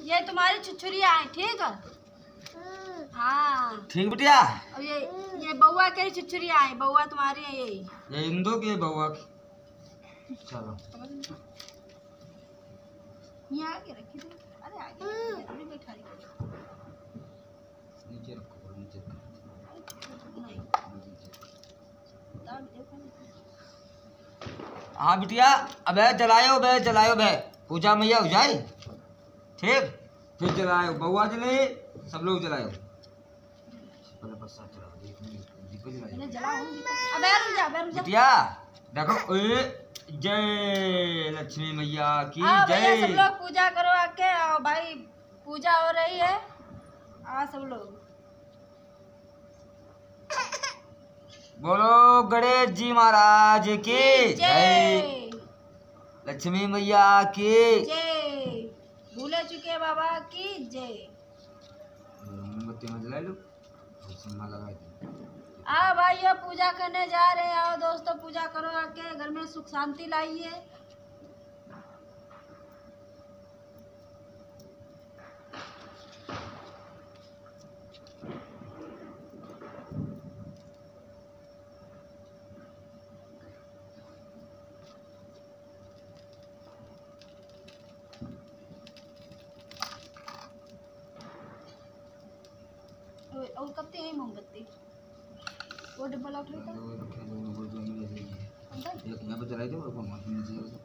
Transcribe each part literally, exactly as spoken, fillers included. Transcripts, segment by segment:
ये तुम्हारी छुछुरिया है, ठीक है? हाँ ठीक बिटिया। और ये ये बउआ के छुछुरिया है, बउआ तुम्हारी है यही। ये इंदू की बउआ की। चलो ये आगे रखी थी। अरे आगे थोड़ी बैठा रही। नीचे रखो, नीचे रखो। हाँ बिटिया, अबे जलायो बे जलायो बे, पूजा मैया हो जाए ठीक, फिर जलायो, बउआ जले, सब लोग जलायो। पहले प्रसाद चलाओ, दीपक जलाओ। अबे रुक जा, अबे रुक जा। बिटिया देखो, ए जय लक्ष्मी मैया की हाँ भैया, जय। सब लोग पूजा करो आके। आओ भाई, पूजा हो रही है। आ सब लोग बोलो गणेश जी महाराज की जय, लक्ष्मी मैया की जय, भूले चुके बाबा की जय। मोमबत्ती में जला लो, सम्मा लगा दो। आ भाइयों, पूजा करने जा रहे हैं। आओ दोस्तों, पूजा करो आके, घर में सुख शांति लाइए। और कब है मोमबत्ती? वो डब्बा लौट रही था। एक यहाँ पे जलाई दो, और मत नीचे दो।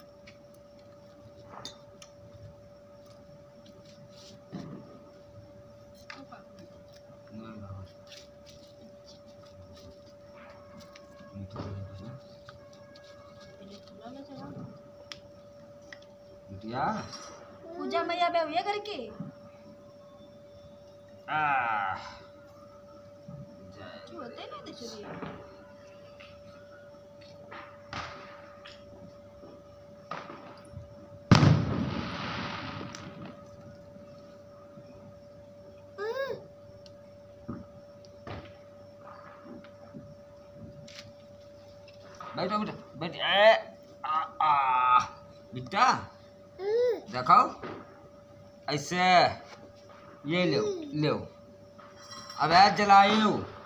बिटिया पूजा मैया बे हुई करके। आ क्यों होते नहीं थे चुरी? बैठो बेटा, बैठ। ए आ आ बेटा देखो, ऐसे ये लो लो, अब ऐ जलाइयो।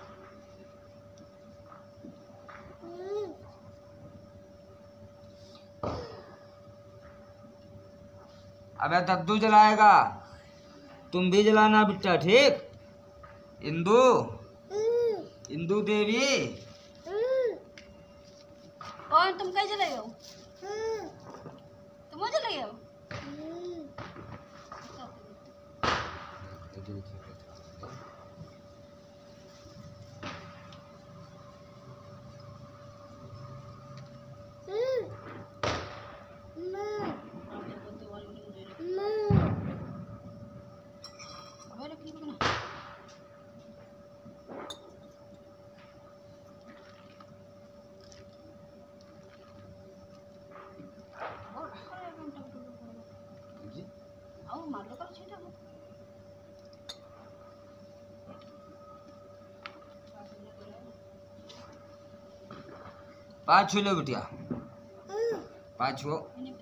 अब ऐ दद्दू जलाएगा, तुम भी जलाना बेटा, ठीक? इंदू, इंदू देवी। कौन तुम कहीं चले गए हो? तुम चले गए हो? पाँच छू लो बिटिया, पाँच छू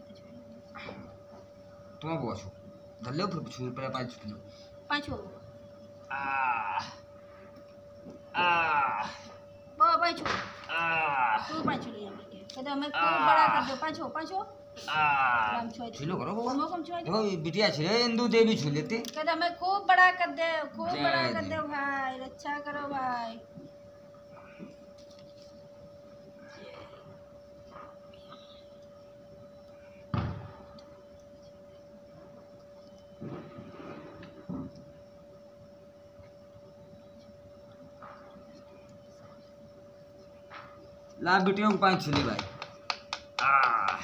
तुम बुआ छू धर लो, फिर छू पहले पाँच छू लो। पाँच हो आ आ बाबा, पाँच हो। आ तू पाँच ले यहाँ के कहते हमें खूब बड़ा कर दो। पाँच हो, पाँच हो। आ छू करो बुआ। हम छुआ देखो बिटिया छू ले, इंदू देवी छू लेते। कहते हमें खूब बड़ा कर दे, खूब बड़ा कर दे भाई, रक्षा करो भाई। ला बिटियों को पाँच छुली भाई। आ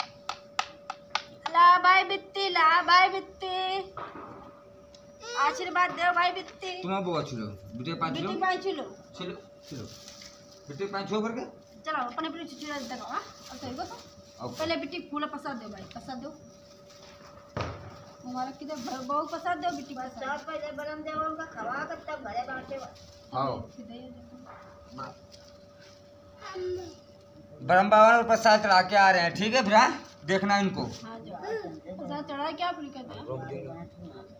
ला भाई बित्ती, ला भाई बित्ती, आशीर्वाद दो भाई बित्ती। तुम बुआ छुलो, बिटिया पाँच छुलो। बित्ती पाँच छुलो, छुलो छुलो, बिटिया पाँच छुओ करके। चलो अपने अपने छुछुरा तक। हां अब तो इको तो पहले बिट्टी फूल प्रसाद दो भाई, प्रसाद दो हमारा किधर बहुत प्रसाद दो बिट्टी प्रसाद पहले बरम देव उनका खवा कर तब घरे बांटे। हां ब्रह्म बाबा प्रसाद चढ़ा के आ रहे हैं, ठीक है फिर। देखना इनको। हाँ जो प्रसाद चढ़ा क्या आप लिखते हैं?